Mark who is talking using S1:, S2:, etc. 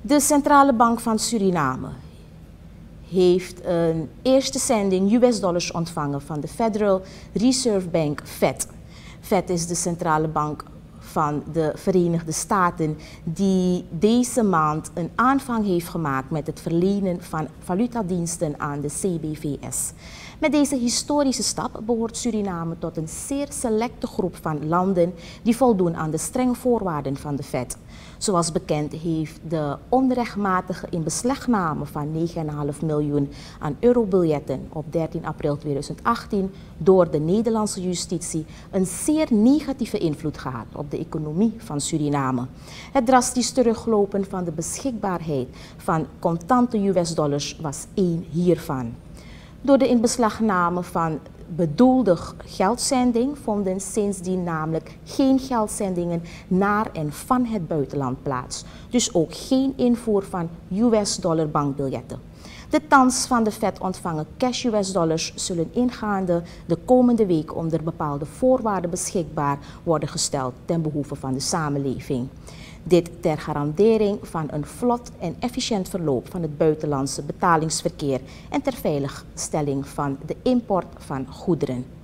S1: De Centrale Bank van Suriname heeft een eerste zending US-dollars ontvangen van de Federal Reserve Bank, FED. FED is de centrale bank van de Verenigde Staten die deze maand een aanvang heeft gemaakt met het verlenen van valutadiensten aan de CBVS. Met deze historische stap behoort Suriname tot een zeer selecte groep van landen die voldoen aan de strenge voorwaarden van de FED. Zoals bekend heeft de onrechtmatige inbeslagname van 9,5 miljoen aan eurobiljetten op 13 april 2018 door de Nederlandse justitie een zeer negatieve invloed gehad op de economie van Suriname. Het drastisch teruglopen van de beschikbaarheid van contante US-dollars was één hiervan. Door de inbeslagname van bedoelde geldzending vonden sindsdien namelijk geen geldzendingen naar en van het buitenland plaats. Dus ook geen invoer van US-dollar bankbiljetten. De thans van de Fed ontvangen cash US-dollars zullen ingaande de komende week onder bepaalde voorwaarden beschikbaar worden gesteld ten behoeve van de samenleving. Dit ter garandering van een vlot en efficiënt verloop van het buitenlandse betalingsverkeer en ter veiligstelling van de import van goederen.